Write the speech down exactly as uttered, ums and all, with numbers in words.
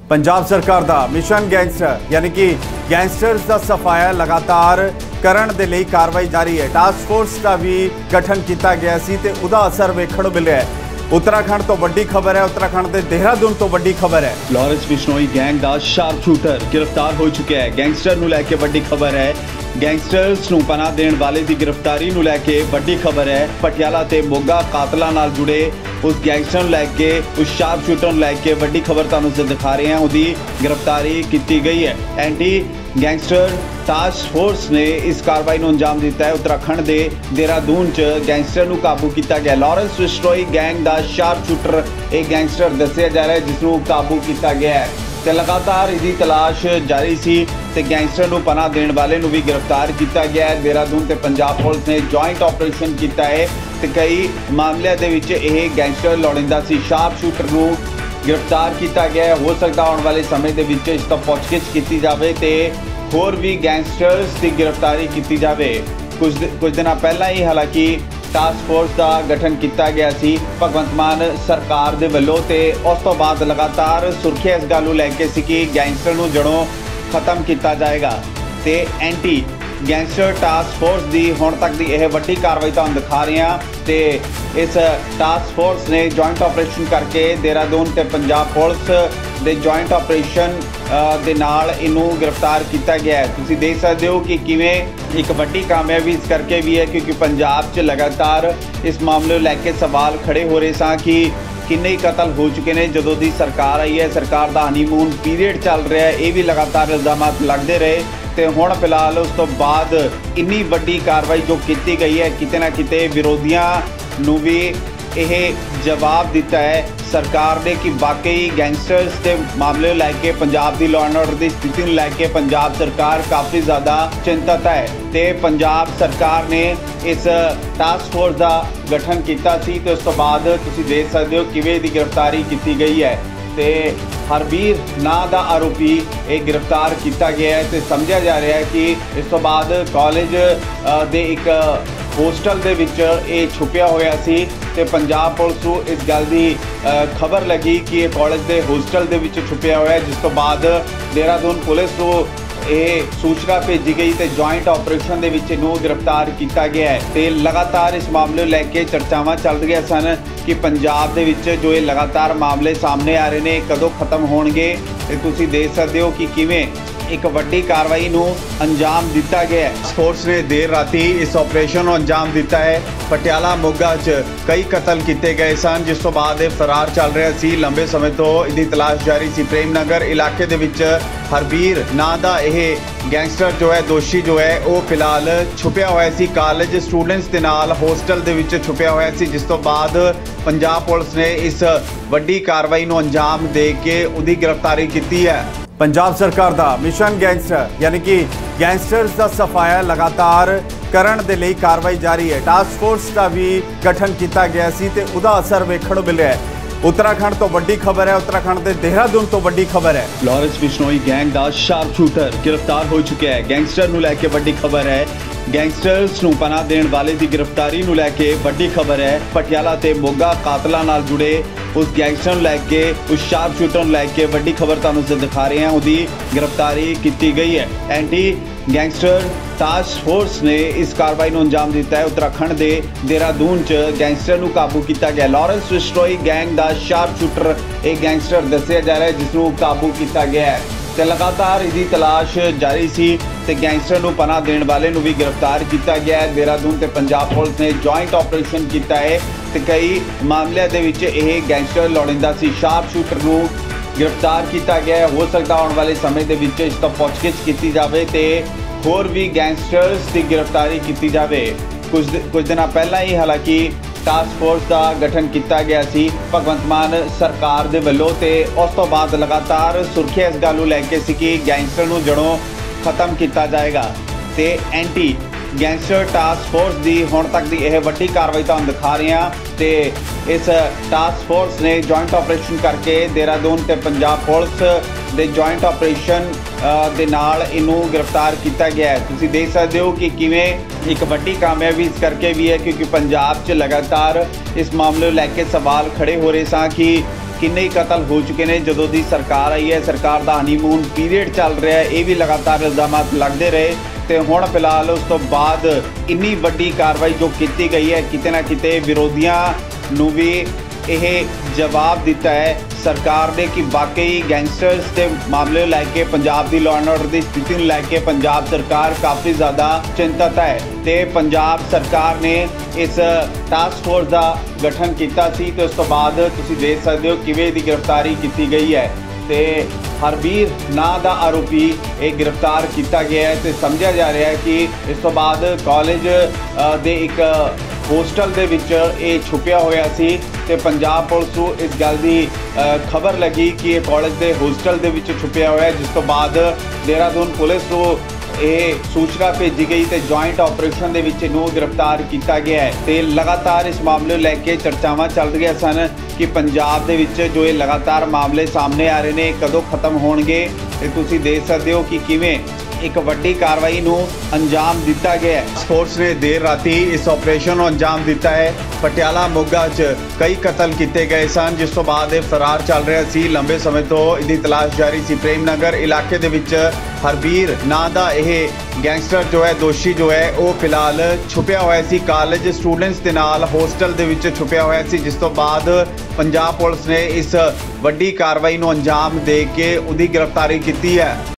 पंजाब सरकार का mission gangster यानी कि गैंगस्टर्स का सफाया लगातार करन दे लई कार्रवाई जारी है। टास्क फोर्स का भी गठन किया गया सी ते उहदा असर वेखण नूं मिलिया है। उत्तराखंड तो वड्डी खबर है, उत्तराखंड के देहरादून तो वड्डी खबर है। लॉरेंस बिश्नोई गैंग का शार्प शूटर गिरफ्तार हो चुका है। गैंगस्टर नूं लैके वड्डी खबर है। गैंगस्टर्स नूं पनाह देण वाले की गिरफ्तारी नूं लैके वड्डी खबर है। पटियाला ते मोगा कातलां नाल जुड़े उस गैंगस्टर नूं लैके उस शार्प शूटर नूं लैके वड्डी खबर तुहानूं असीं दिखा रहे हैं। उसकी गिरफ्तारी की गई है। एंटी गैंगस्टर टास्क फोर्स ने इस कार्रवाई को अंजाम दिता है। उत्तराखंड के देहरादून च गैंगस्टर को काबू किया गया। लॉरेंस बिश्नोई गैंग का शार्प शूटर एक गैंगस्टर दसिया जा रहा है जिसनों काबू किया गया है। तो लगातार इसकी तलाश जारी सी ते गैंगस्टर को पनाह देने वाले भी गिरफ्तार किया गया है। देहरादून ते पंजाब पुलिस ने जॉइंट ऑपरेशन किया है तो कई मामलों के गैंगस्टर लौड़िंदा सी शार्प शूटर को गिरफ्तार किया गया है। हो सकता आने वाले समय के इस तो पुछगिछ की जाए तो होर भी गैंगस्टर्स की गिरफ्तारी की जाए। कुछ कुछ दिन पहला ही हालांकि टास्क फोर्स का गठन किया गया सी भगवंत मान सरकार दे वल्लों ते उस तो बाद लगातार सुर्खियां इस गल नूं लैके सी कि गैंगस्टर नूं जड़ों खत्म किया जाएगा ते एंटी गैंगस्टर टास्क फोर्स की हुण तक की यह वड्डी कार्रवाई तुहानूं दिखा रहे हैं। ते इस टास्क फोर्स ने जॉइंट ऑपरेशन करके देहरादून ते पंजाब पुलिस दे जॉइंट ऑपरेशन दे नाल इनू गिरफ्तार किया गया है। तुसीं देख सकते हो कि किवें एक वड्डी कामयाबी इस करके भी है क्योंकि पंजाब च लगातार इस मामले लैके सवाल खड़े हो रहे सन कि किन्ने ही कतल हो चुके हैं। जदों दी सरकार आई है, सरकार का हनीमून पीरियड चल रहा है, ये भी लगातार इल्जाम लगते रहे तो हुण फिलहाल उस तो बाद इन्नी वड्डी कार्रवाई जो की गई है किते ना किते विरोधियों नूं भी यह जवाब दिता है सरकार ने कि वाकई गैंगस्टर्स के मामले लैके पंजाब की लॉ एंड ऑर्डर की स्थिति को लैके पंजाब सरकार काफ़ी ज़्यादा चिंतित है। तो पंजाब सरकार ने इस टास्क फोर्स का गठन किया सी तो उस तो बाद तुसीं देख सकते हो किवें दी गिरफ्तारी की गई है। तो हरबीर नां दा आरोपी एक गिरफ्तार किया गया है। तो समझा जा रहा है कि इस तो बाद कॉलेज दे एक होस्टल दे विच ये छुपिया होया सी ते पंजाब पुलिस को इस गल की खबर लगी कि ये कॉलेज के होस्टल दे विच छुपिया होया, जिस तो बाद देहरादून पुलिस को ये सूचना भेजी गई तो जॉइंट ऑपरेशन दे विच इनू गिरफ्तार किया गया है। तो लगातार इस मामले लैके चर्चावां चल रही सन कि पंजाब दे विच जो ये लगातार मामले सामने आ रहे हैं कदों खत्म होणगे। ते तुसीं देख सकते हो कि किवें एक वड्डी कार्रवाई नूं अंजाम दिता गया है। फोर्स ने देर राती इस ऑपरेशन को अंजाम दिता है। पटियाला मोगा च कई कतल किए गए सन जिस तो बाद फरार चल रहा सी। लंबे समय तो इसकी तलाश जारी सी। प्रेम नगर इलाके दे विच हरबीर नां दा यह गैंगस्टर जो है दोषी जो है वो फिलहाल छुपिया हुआ सी कॉलेज स्टूडेंट्स के नाल होस्टल दे विच छुपिया हुआ सी, जिस तो बाद पंजाब पुलिस ने इस वड्डी कार्रवाई नूं अंजाम दे के उसकी गिरफ्तारी की है। पंजाब सरकार का मिशन गैंगस्टर यानी कि गैंगस्टर्स का सफाया लगातार करन दे लई कार्रवाई जारी है। टास्क फोर्स का भी गठन किया गया सी ते उहदा असर वेखण नूं मिलिया है। उत्तराखंड तो वड्डी खबर है, उत्तराखंड के देहरादून तो वड्डी खबर है। लॉरेंस बिश्नोई गैंग का शार्प शूटर गिरफ्तार हो चुका है। गैंगस्टर नूं लैके वड्डी खबर है। गैंगस्टर्स नूं पनाह देण वाले की गिरफ्तारी नूं लैके वड्डी खबर है। पटियाला ते मोगा कातलां नाल जुड़े उस गैंगस्टर नूं लैके उस शार्प शूटर नूं लैके वड्डी खबर तुहानूं असीं दिखा रहे हैं। उसकी गिरफ्तारी की गई है। एंटी गैंगस्टर टास्क फोर्स ने इस कार्रवाई को अंजाम दिता है। उत्तराखंड के देहरादून च गैंगस्टर को काबू किया गया। लॉरेंस बिश्नोई गैंग का शार्प शूटर एक गैंगस्टर दसिया जा रहा है जिसनों काबू किया गया है। तो लगातार इसकी तलाश जारी सी तो गैंगस्टर को पनाह देने वाले भी गिरफ्तार किया गया है। देहरादून ते पंजाब पुलिस ने जॉइंट ऑपरेशन किया है तो कई मामलों के गैंगस्टर लौड़िंदा सी शार्प शूटर को गिरफ्तार किया गया है। हो सकता आने वाले समय के इस तो पुछगिछ की जाए तो होर भी गैंगस्टर्स की गिरफ्तारी की जाए। कुछ कुछ दिन पहला ही हालांकि टास्क फोर्स का गठन किया गया सी भगवंत मान सरकार दे वल्लों ते उस तो बाद लगातार सुर्खियां इस गल नूं लैके सी कि गैंगस्टर नूं जड़ों खत्म किया जाएगा। तो एंटी गैंगस्टर टास्क फोर्स की हुण तक की यह वड्डी कार्रवाई तुहानूं दिखा रहे हैं। तो इस टास्क फोर्स ने जॉइंट ऑपरेशन करके देहरादून ते पंजाब पुलिस दे जॉइंट ऑपरेशन दे नाल इनू गिरफ्तार किया गया है। तुसीं देख सकते हो कि किवें एक वड्डी कामयाबी इस करके भी है क्योंकि पंजाब च लगातार इस मामले लैके सवाल खड़े हो रहे सन कि ਕਿੰਨੇ ਹੀ ਕਤਲ ਹੋ ਚੁੱਕੇ ਨੇ ਜਦੋਂ ਦੀ ਸਰਕਾਰ ਆਈ ਹੈ। ਸਰਕਾਰ ਦਾ ਹਨੀਮੂਨ ਪੀਰੀਅਡ ਚੱਲ ਰਿਹਾ ਹੈ, ਇਹ ਵੀ ਲਗਾਤਾਰ ਇਲਜ਼ਾਮਾਤ ਲੱਗਦੇ ਰਹੇ ਤੇ ਹੁਣ ਫਿਲਹਾਲ ਉਸ ਤੋਂ ਬਾਅਦ ਇੰਨੀ ਵੱਡੀ ਕਾਰਵਾਈ ਜੋ ਕੀਤੀ ਗਈ ਹੈ, ਕਿਤੇ ਨਾ ਕਿਤੇ ਵਿਰੋਧੀਆਂ ਨੂੰ ਵੀ ਇਹ ਜਵਾਬ ਦਿੱਤਾ ਹੈ ਸਰਕਾਰ ਨੇ ਕਿ ਵਾਕਈ ਗੈਂਗਸਟਰਸ ਦੇ ਮਾਮਲੇ ਨੂੰ ਲੈ ਕੇ ਪੰਜਾਬ ਦੀ ਲਾਅ ਐਂਡ ਆਰਡਰ ਦੀ ਸਥਿਤੀ ਨੂੰ ਲੈ ਕੇ ਪੰਜਾਬ ਸਰਕਾਰ ਕਾਫੀ ਜ਼ਿਆਦਾ ਚਿੰਤਤ ਹੈ ਤੇ ਪੰਜਾਬ ਸਰਕਾਰ ਨੇ ਇਸ ਟਾਸਕ ਫੋਰਸ ਦਾ ਗਠਨ ਕੀਤਾ ਸੀ ਤੇ ਉਸ ਤੋਂ ਬਾਅਦ ਤੁਸੀਂ ਦੇਖ ਸਕਦੇ ਹੋ ਕਿਵੇਂ ਦੀ ਗ੍ਰਿਫਤਾਰੀ ਕੀਤੀ ਗਈ ਹੈ ਤੇ ਹਰਬੀਰ ਨਾਂ ਦਾ ਆਰੋਪੀ ਇਹ ਗ੍ਰਿਫਤਾਰ ਕੀਤਾ ਗਿਆ ਹੈ ਤੇ ਸਮਝਿਆ ਜਾ ਰਿਹਾ ਹੈ ਕਿ ਇਸ ਤੋਂ ਬਾਅਦ ਕਾਲਜ ਦੇ ਇੱਕ ਹੋਸਟਲ ਦੇ ਵਿੱਚ ਇਹ ਛੁਪਿਆ ਹੋਇਆ ਸੀ ਤੇ ਪੰਜਾਬ ਪੁਲਿਸ ਨੂੰ ਇਸ ਗੱਲ ਦੀ ਖਬਰ ਲੱਗੀ ਕਿ ਇਹ ਕਾਲਜ ਦੇ ਹੋਸਟਲ ਦੇ ਵਿੱਚ ਛੁਪਿਆ ਹੋਇਆ, ਜਿਸ ਤੋਂ ਬਾਅਦ ਦੇਹਰਾਦੂਨ ਪੁਲਿਸ ਨੂੰ ਇਹ ਸੂਚਨਾ ਭੇਜੀ ਗਈ ਤੇ ਜੁਆਇੰਟ ਆਪਰੇਸ਼ਨ ਦੇ ਵਿੱਚ ਇਹਨੂੰ ਗ੍ਰਿਫਤਾਰ ਕੀਤਾ ਗਿਆ ਹੈ ਤੇ ਲਗਾਤਾਰ ਇਸ ਮਾਮਲੇ ਨੂੰ ਲੈ ਕੇ ਚਰਚਾਵਾਂ ਚੱਲ ਰਹੀਆਂ ਸਨ ਕਿ ਪੰਜਾਬ ਦੇ ਵਿੱਚ ਜੋ ਇਹ ਲਗਾਤਾਰ ਮਾਮਲੇ ਸਾਹਮਣੇ ਆ ਰਹੇ ਨੇ ਕਦੋਂ ਖਤਮ ਹੋਣਗੇ ਤੇ ਤੁਸੀਂ ਦੇਖ ਸਕਦੇ ਹੋ ਕਿ ਕਿਵੇਂ ਇੱਕ ਵੱਡੀ ਕਾਰਵਾਈ ਨੂੰ ਅੰਜਾਮ ਦਿੱਤਾ ਗਿਆ ਹੈ। ਫੋਰਸ ਨੇ ਦੇਰ ਰਾਤੀ ਇਸ ਆਪਰੇਸ਼ਨ ਨੂੰ ਅੰਜਾਮ ਦਿੱਤਾ ਹੈ। ਪਟਿਆਲਾ ਮੋਗਾ 'ਚ ਕਈ ਕਤਲ ਕੀਤੇ ਗਏ ਸਨ, ਜਿਸ ਤੋਂ ਬਾਅਦ ਇਹ ਫਰਾਰ ਚੱਲ ਰਿਹਾ ਸੀ। ਲੰਬੇ ਸਮੇਂ ਤੋਂ ਇਹਦੀ ਤਲਾਸ਼ ਜਾਰੀ ਸੀ। ਪ੍ਰੇਮ ਨਗਰ ਇਲਾਕੇ ਦੇ ਵਿੱਚ ਹਰਬੀਰ ਨਾਂ ਦਾ ਇਹ ਗੈਂਗਸਟਰ ਜੋ ਹੈ, ਦੋਸ਼ੀ ਜੋ ਹੈ, ਉਹ ਫਿਲਹਾਲ ਛੁਪਿਆ ਹੋਇਆ ਸੀ ਕਾਲਜ ਸਟੂਡੈਂਟਸ ਦੇ ਨਾਲ ਹੋਸਟਲ ਦੇ ਵਿੱਚ ਛੁਪਿਆ ਹੋਇਆ ਸੀ, ਜਿਸ ਤੋਂ ਬਾਅਦ ਪੰਜਾਬ ਪੁਲਿਸ ਨੇ ਇਸ ਵੱਡੀ ਕਾਰਵਾਈ ਨੂੰ ਅੰਜਾਮ ਦੇ ਕੇ ਉਹਦੀ ਗ੍ਰਿਫਤਾਰੀ ਕੀਤੀ ਹੈ।